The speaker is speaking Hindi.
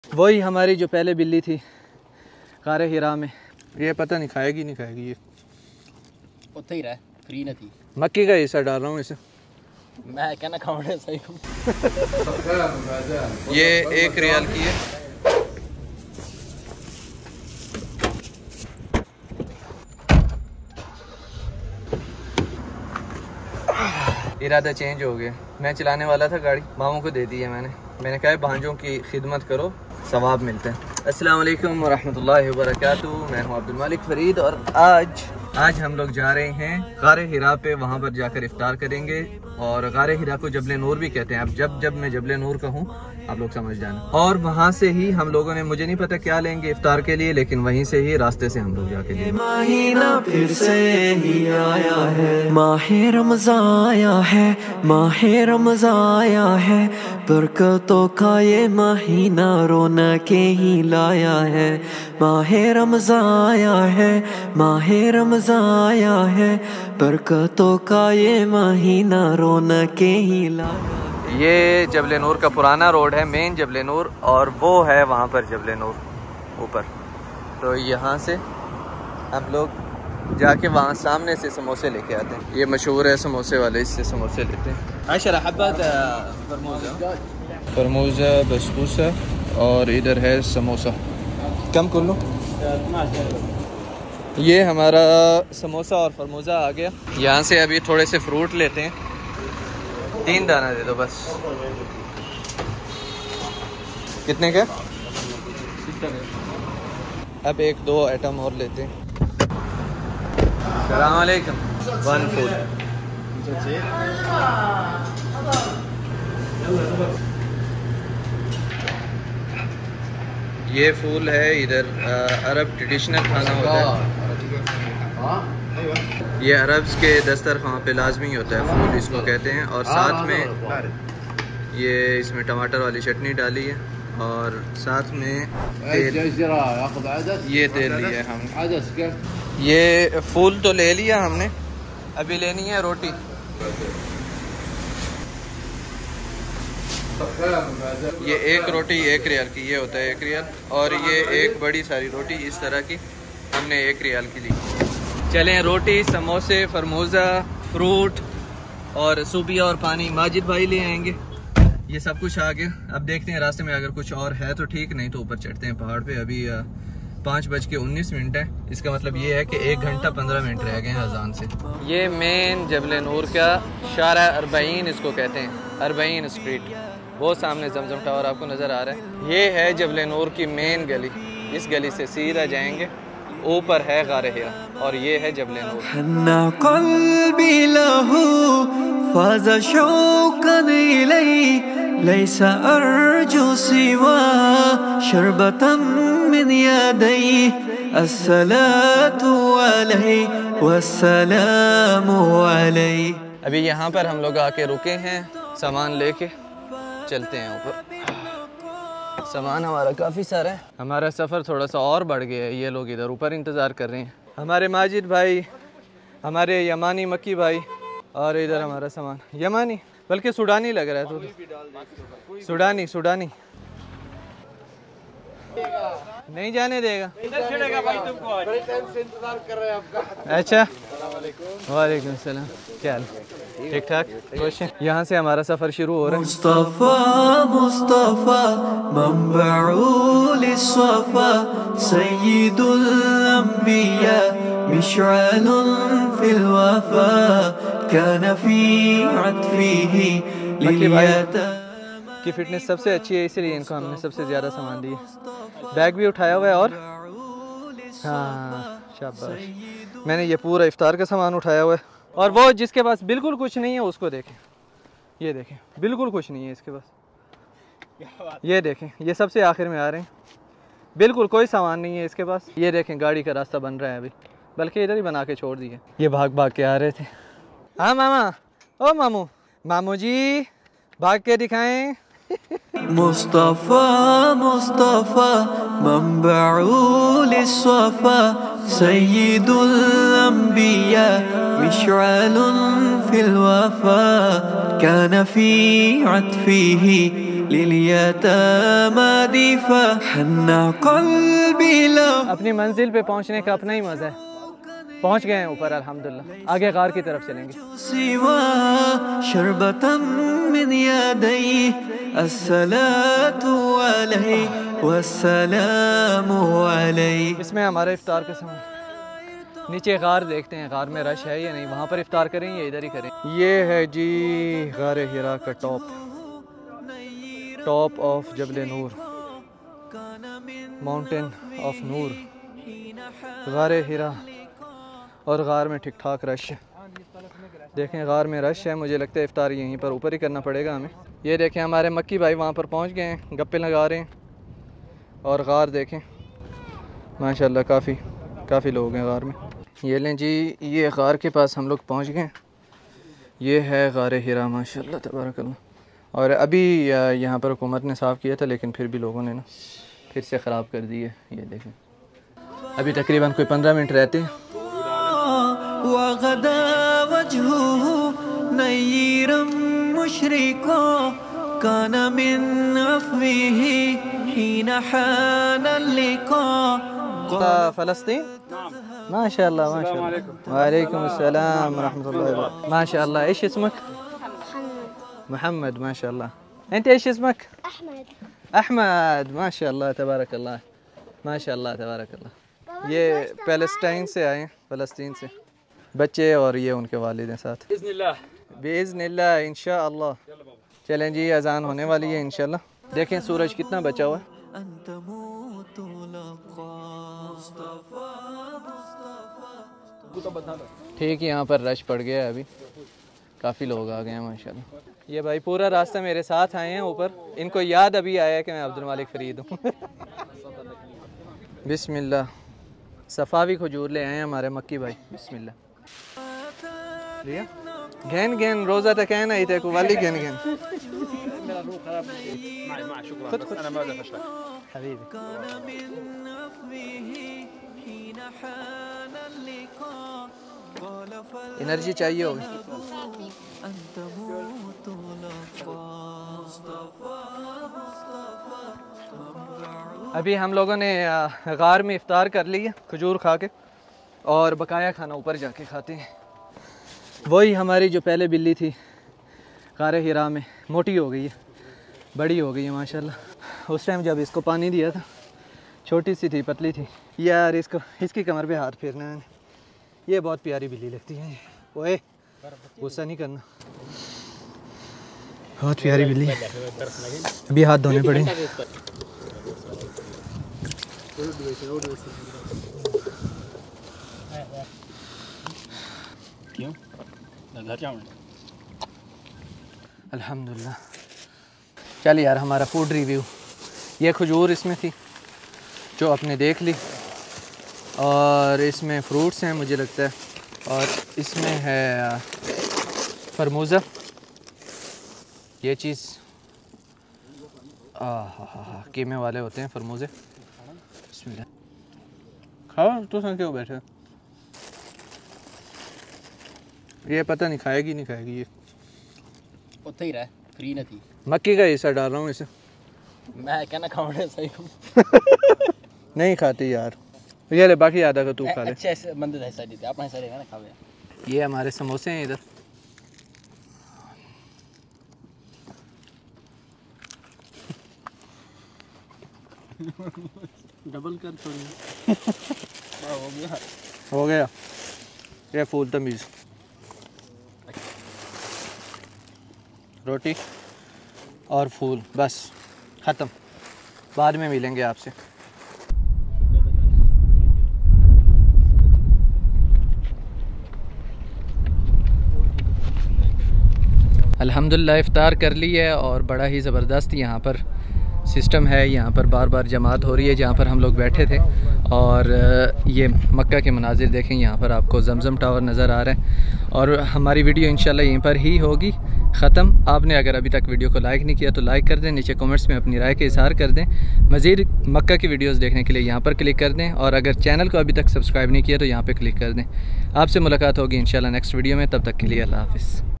वही हमारी जो पहले बिल्ली थी गारे हिरा में। ये पता नहीं खाएगी नहीं खाएगी, ये उत्थे ही रह फ्री न थी। मक्की का हिस्सा डाल रहा हूँ इसे, मैं कहना खाने सही हूँ। ये 1 रियाल की है। इरादा चेंज हो गया, मैं चलाने वाला था गाड़ी, मामू को दे दी है मैंने कहा भांजों की खिदमत करो, सवाब मिलते हैं। अस्सलाम वालेकुम वरहमतुल्लाहि वबरकातुहू। मैं हूँ अब्दुल मालिक फरीद और आज हम लोग जा रहे हैं गारे हिरा पे, वहाँ पर जाकर इफ्तार करेंगे। और गारे हिरा को जबले नूर भी कहते हैं। अब जब मैं जबले नूर कहूँ आप लोग समझ जाना। और वहाँ से ही हम लोगों ने, मुझे नहीं पता क्या लेंगे इफ्तार के लिए, लेकिन वहीं से ही रास्ते से हम लोग जाके लेंगे। महीना फिर से ही आया है, माहे रमज़ान आया है, माहे रमज़ान आया है, बरकतों का ये महीना रौनकें ही लाया है। माहे रमज़ान आया है, माहे रमज़ान आया है, बरकतों का ये महीना रौनकें ही लाया। ये जबले नूर का पुराना रोड है, मेन जबले नूर, और वो है वहाँ पर जबले नूर ऊपर। तो यहाँ से हम लोग जाके वहाँ सामने से समोसे लेके आते हैं। ये मशहूर है समोसे वाले, इससे समोसे लेते हैं। आशरा हब्बत फरमूजा बसबूसा, और इधर है समोसा। कम कर लो। ये हमारा समोसा और फरमूजा आ गया। यहाँ से अभी थोड़े से फ्रूट लेते हैं, 3 दाना दे दो बस। कितने का? अब 1-2 आइटम और लेते हैं। अस्सलाम वालेकुम। 1 फूल। ये फूल है इधर अरब ट्रेडिशनल खाना होता है। ये अरब्स के दस्तरखान पे लाजमी होता है, फूल इसको कहते हैं। और साथ में ये इसमें टमाटर वाली चटनी डाली है, और साथ में तेल, ये तेल लिया है हमने। ये फूल तो ले लिया हमने, अभी लेनी है रोटी। ये 1 रोटी 1 रियाल की, ये होता है 1 रियाल। और ये एक बड़ी सारी रोटी इस तरह की हमने 1 रियाल की ली। चलें, रोटी, समोसे, फरमूजा, फ्रूट और सूबिया और पानी माजिद भाई ले आएंगे। ये सब कुछ आ गया। अब देखते हैं रास्ते में अगर कुछ और है तो ठीक, नहीं तो ऊपर चढ़ते हैं पहाड़ पे। अभी 5:19 है। इसका मतलब ये है कि 1 घंटा 15 मिनट रह गए हैं अजान से। ये मेन जबले नूर का शारा 40 इसको कहते हैं, 40 स्ट्रीट। वो सामने जमजम टावर आपको नज़र आ रहा है। ये है जबले नूर की मेन गली। इस गली से सीधा जाएंगे, ऊपर है गारे हिरा, और ये है जबले नूर। अभी यहाँ पर हम लोग आके रुके हैं, सामान लेके चलते हैं ऊपर। सामान हमारा काफ़ी सारा है। हमारा सफ़र थोड़ा सा और बढ़ गया है। ये लोग इधर ऊपर इंतज़ार कर रहे हैं, हमारे माजिद भाई, हमारे यमानी मक्की भाई, और इधर हमारा सामान यमानी, बल्कि सूडानी लग रहा है तो सूडानी नहीं जाने देगा। भाई तुमको बड़े टाइम से इंतजार कर रहे हैं आपका। अच्छा, वालेकुम सलाम, क्या हाल? ठीक ठाक, खुश हैं। यहाँ से हमारा सफ़र शुरू हो रहा है। मुस्तफ़ा मुस्तफ़ा मंबउल सफ़ा सय्यिदुल अंबिया मिशअलुन फिल वफ़ा कान फी अत्फ़िही लियता की फ़िटनेस सबसे अच्छी है, इसलिए इनको हमने सबसे ज़्यादा सामान दिया। बैग भी उठाया हुआ है, और हाँ शाबाश, मैंने ये पूरा इफ्तार का सामान उठाया हुआ है। और वो जिसके पास बिल्कुल कुछ नहीं है उसको देखें, ये देखें, बिल्कुल कुछ नहीं है इसके पास। ये देखें, ये सबसे आखिर में आ रहे हैं, बिल्कुल कोई सामान नहीं है इसके पास। ये देखें, गाड़ी का रास्ता बन रहा है अभी, बल्कि इधर ही बना के छोड़ दिए। ये भाग भाग के आ रहे थे। हाँ मामा, ओ मामू जी भाग के दिखाएं। मुस्तफ़ा मुस्तफ़ा मंबउल सफ़ा सय्यिदुल अंबिया मिशअलुन फिल वफ़ा कान फी अत्फ़िही لليتامى فحن قلبي له. अपनी मंजिल पे पहुंचने का अपना ही मज़ा है। पहुंच गए हैं ऊपर अल्हम्दुलिल्लाह। आगे गार की तरफ चलेंगे। سوى شربة من يديه الصلاة عليه والسلام عليه. इसमें हमारा इफ्तार का समय। नीचे गार देखते हैं, गार में रश है या नहीं, वहाँ पर इफ्तार करें या इधर ही करें। ये है जी गार हिरा का top of Jabal Noor, mountain of Noor, गार हिरा। और गार में ठीक ठाक रश है। देखें गार में रश है, मुझे लगता है इफ्तार यहीं पर ऊपर ही करना पड़ेगा हमें। ये देखें हमारे मक्की भाई वहाँ पर पहुँच गए हैं, गप्पे लगा रहे हैं। और गार देखें माशाल्लाह काफ़ी लोग हैं गार में। ये लें जी, ये गार के पास हम लोग पहुँच गए। ये है गार हिरा माशाल्लाह तबारकल्लाह। और अभी यहाँ पर हुकूमत ने साफ़ किया था, लेकिन फिर भी लोगों ने ना फिर से ख़राब कर दी है। ये देखें अभी तकरीबन कोई 15 मिनट रहते हैं। وغدا وجهه نيرا مشرقا كان من عفوه حين حان اللقاء. फ़लस्तीन माशाल्लाह माशाल्लाह। वालेकुम अस्सलाम रहमतुल्लाहि वबरकातुहू। माशाल्लाह। ايش اسمك؟ محمد ما شاء الله. انت ايش اسمك؟ احمد ما شاء الله تبارك الله ما شاء الله تبارك الله. ये पैलेस्टाइन से आए हैं, फ़लस्तीन से बच्चे और ये उनके वालिद हैं साथ। बिइज़्निल्लाह इंशाअल्लाह। चलें जी, अजान होने वाली है इंशाअल्लाह। देखें सूरज कितना बचा हुआ है। ठीक, यहाँ पर रश पड़ गया है, अभी काफ़ी लोग आ गए हैं माशाल्लाह। ये भाई पूरा रास्ता मेरे साथ आए हैं ऊपर। इनको याद अभी आया कि मैं अब्दुल मालिक फ़रीद हूँ। बिस्मिल्लाह। सफ़ावी खजूर ले आए हैं हमारे मक्की भाई। बिस्मिल्लाह। लिया घेन घेन रोज़ा तक है ना, इधर को वाली घेन घेन हबीबी। एनर्जी चाहिए होगी। अभी हम लोगों ने गार में इफ्तार कर लिया खजूर खा के, और बकाया खाना ऊपर जाके खाते हैं। वही हमारी जो पहले बिल्ली थी गार हिरा में, मोटी हो गई है, बड़ी हो गई है माशाल्लाह। उस टाइम जब इसको पानी दिया था छोटी सी थी, पतली थी यार। इसकी कमर पे हाथ फेरना है। ये बहुत प्यारी बिल्ली लगती है। ओए गुस्सा नहीं करना, बहुत प्यारी बिल्ली। अभी हाथ धोने पड़ेंगे। क्यों? अल्हम्दुलिल्लाह। चल यार, हमारा फूड रिव्यू। ये खजूर इसमें थी जो आपने देख ली, और इसमें फ्रूट्स हैं मुझे लगता है, और इसमें है फरमूज़ा। ये चीज़ कीमे वाले होते हैं फरमूज़े। बिस्मिल्लाह। खाओ तो संग क्यों बैठे? ये पता नहीं खाएगी नहीं खाएगी। ये उत्थे ही रह, फ्री नहीं थी। मक्की का हिस्सा डाल रहा हूँ इसे। मैं कहना खाने सही हूँ। नहीं खाती यार। ये ले, बाकी आधा का तू खा ले। अच्छे बंदे का हिस्सा देते, अपना हिस्सा रहेगा ना, खावे। ये हमारे समोसे हैं इधर। डबल कर थोड़ी। हो गया। ये फूल तमीज़ रोटी और फूल, बस ख़त्म। बाद में मिलेंगे आपसे। अल्हम्दुलिल्लाह इफ़्तार कर ली है, और बड़ा ही ज़बरदस्त यहाँ पर सिस्टम है। यहाँ पर बार बार जमात हो रही है जहाँ पर हम लोग बैठे थे। और ये मक्का के मनाजिर देखें, यहाँ पर आपको जमजम टावर नज़र आ रहा है। और हमारी वीडियो इंशाल्लाह यहीं पर ही होगी ख़त्म। आपने अगर अभी तक वीडियो को लाइक नहीं किया तो लाइक कर दें, नीचे कमेंट्स में अपनी राय का इज़हार कर दें। मज़ीद मक्का की वीडियोस देखने के लिए यहाँ पर क्लिक कर दें, और अगर चैनल को अभी तक सब्सक्राइब नहीं किया तो यहाँ पर क्लिक कर दें। आपसे मुलाकात होगी इंशाल्लाह नेक्स्ट वीडियो में। तब तक के लिए अल्लाह हाफ़िज़।